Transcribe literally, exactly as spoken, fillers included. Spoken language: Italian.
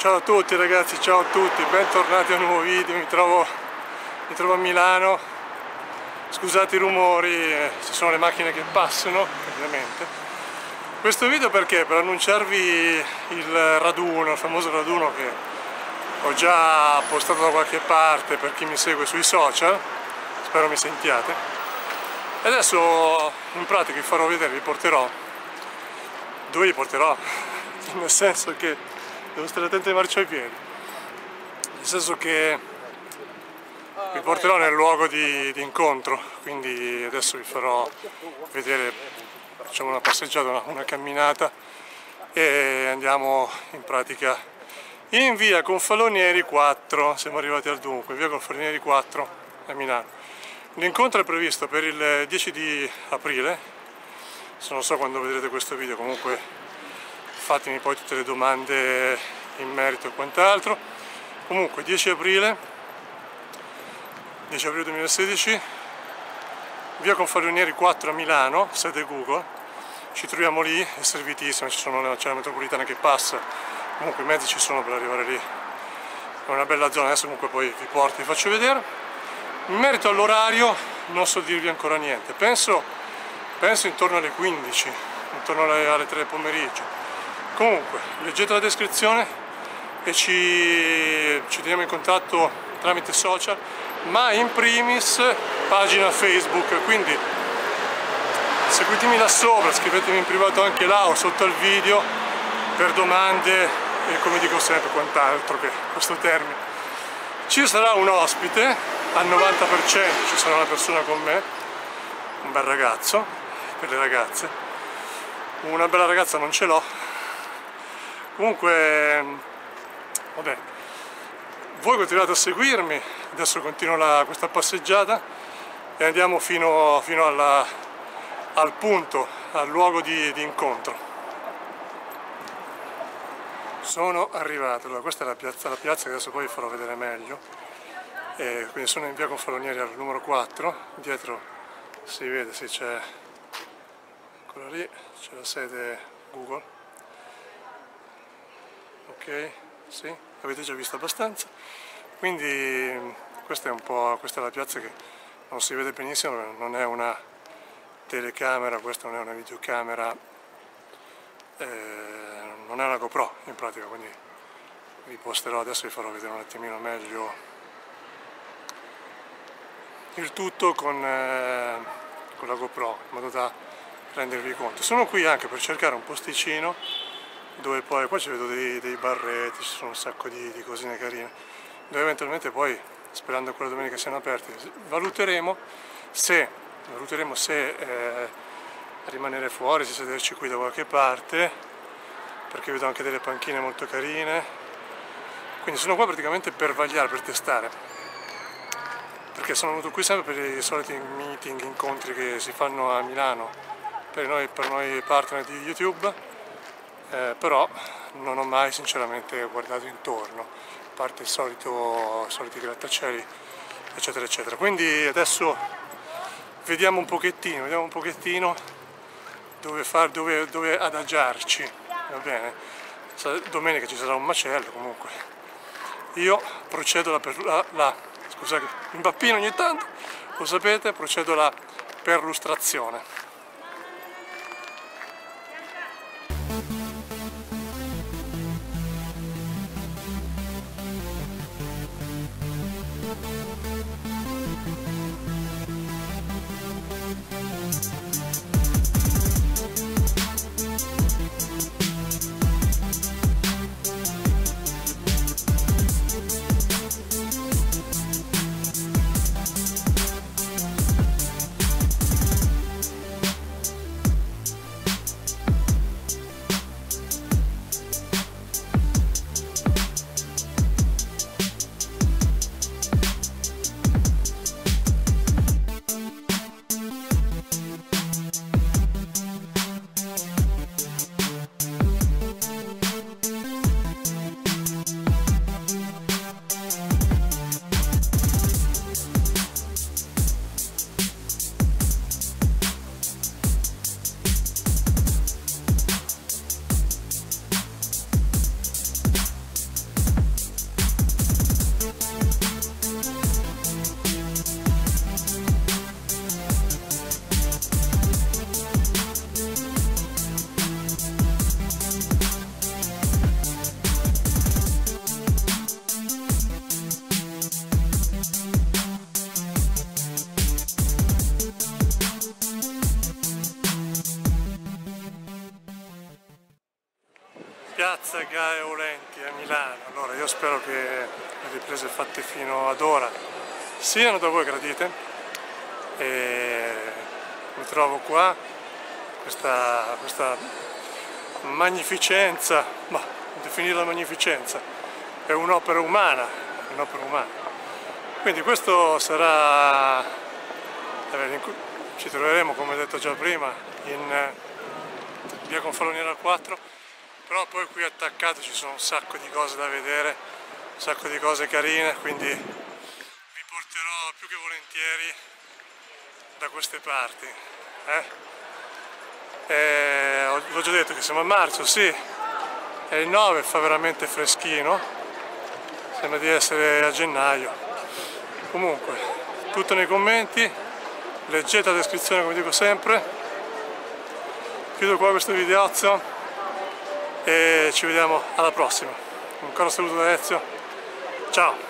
Ciao a tutti ragazzi, ciao a tutti, bentornati a un nuovo video. Mi trovo, mi trovo a Milano. Scusate i rumori, eh, ci sono le macchine che passano, ovviamente. Questo video perché? Per annunciarvi il raduno, il famoso raduno che ho già postato da qualche parte per chi mi segue sui social, spero mi sentiate. E adesso in pratica vi farò vedere, vi porterò, dove li porterò? Nel senso che devo stare attento ai marciapiedi, nel senso che vi porterò nel luogo di, di incontro, quindi adesso vi farò vedere, facciamo una passeggiata, una, una camminata e andiamo in pratica in via Confalonieri quattro, siamo arrivati al dunque, via Confalonieri quattro a Milano. L'incontro è previsto per il dieci di aprile, se non so quando vedrete questo video, comunque fatemi poi tutte le domande in merito e quant'altro. Comunque dieci aprile duemilasedici, via Confalonieri quattro a Milano, sede Google. Ci troviamo lì, è servitissimo, c'è la metropolitana che passa, comunque i mezzi ci sono per arrivare lì, è una bella zona. Adesso comunque poi vi porto, vi faccio vedere. In merito all'orario non so dirvi ancora niente, penso, penso intorno alle quindici, intorno alle, alle tre del pomeriggio. Comunque leggete la descrizione e ci, ci teniamo in contatto tramite social, ma in primis pagina Facebook, quindi seguitemi là sopra, scrivetemi in privato anche là o sotto al video per domande e, come dico sempre, quant'altro, che questo termine. Ci sarà un ospite al novanta per cento, ci sarà una persona con me, un bel ragazzo, per le ragazze, una bella ragazza non ce l'ho. Comunque, vabbè, voi continuate a seguirmi, adesso continuo la, questa passeggiata e andiamo fino, fino alla, al punto, al luogo di, di incontro. Sono arrivato, allora, questa è la piazza, la piazza che adesso poi vi farò vedere meglio, e quindi sono in via Confalonieri al numero quattro, dietro si vede, sì, c'è, ancora lì, c'è la sede Google. Ok, sì, avete già visto abbastanza, quindi questa è un po', questa è la piazza che non si vede benissimo, non è una telecamera, questa non è una videocamera, eh, non è una GoPro in pratica, quindi vi posterò, adesso vi farò vedere un attimino meglio il tutto con, eh, con la GoPro, in modo da rendervi conto. Sono qui anche per cercare un posticino dove poi, qua ci vedo dei, dei barretti, ci sono un sacco di, di cosine carine, dove eventualmente poi, sperando che quella domenica siano aperti, valuteremo se, valuteremo se eh, rimanere fuori, se sederci qui da qualche parte, perché vedo anche delle panchine molto carine, quindi sono qua praticamente per vagliare, per testare, perché sono venuto qui sempre per i soliti meeting, incontri che si fanno a Milano per noi, per noi partner di YouTube. Eh, però non ho mai sinceramente guardato intorno, a parte il solito, i soliti grattacieli eccetera eccetera. Quindi adesso vediamo un pochettino, vediamo un pochettino dove, far, dove, dove adagiarci, va bene? Domenica ci sarà un macello, comunque io procedo la, la, la scusate, impappino ogni tanto, lo sapete, procedo la perlustrazione. Piazza Gaia Aulenti a Milano. Allora io spero che le riprese fatte fino ad ora siano da voi gradite e mi trovo qua, questa, questa magnificenza, ma definirla magnificenza, è un'opera umana, un'opera umana. Quindi questo sarà, ci troveremo come detto già prima in via Confaloniera quattro, però poi qui attaccato ci sono un sacco di cose da vedere, un sacco di cose carine, quindi vi porterò più che volentieri da queste parti. Eh? Eh, l'ho già detto che siamo a marzo, sì, è il nove, fa veramente freschino, sembra di essere a gennaio. Comunque, tutto nei commenti, leggete la descrizione come dico sempre. Chiudo qua questo videozzo e ci vediamo alla prossima. Ancora un saluto da Ezio, ciao!